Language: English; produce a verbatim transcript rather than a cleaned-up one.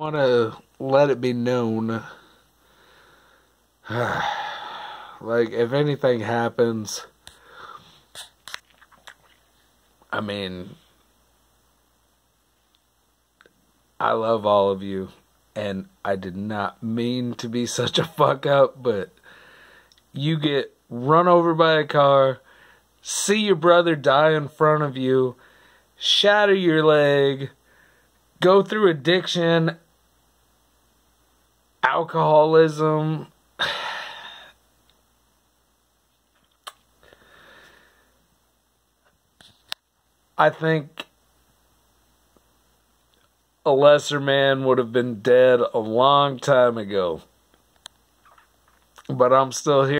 want to let it be known, like, if anything happens, I mean, I love all of you, and I did not mean to be such a fuck up, but you get run over by a car, see your brother die in front of you, shatter your leg, go through addiction, alcoholism. I think a lesser man would have been dead a long time ago. But I'm still here.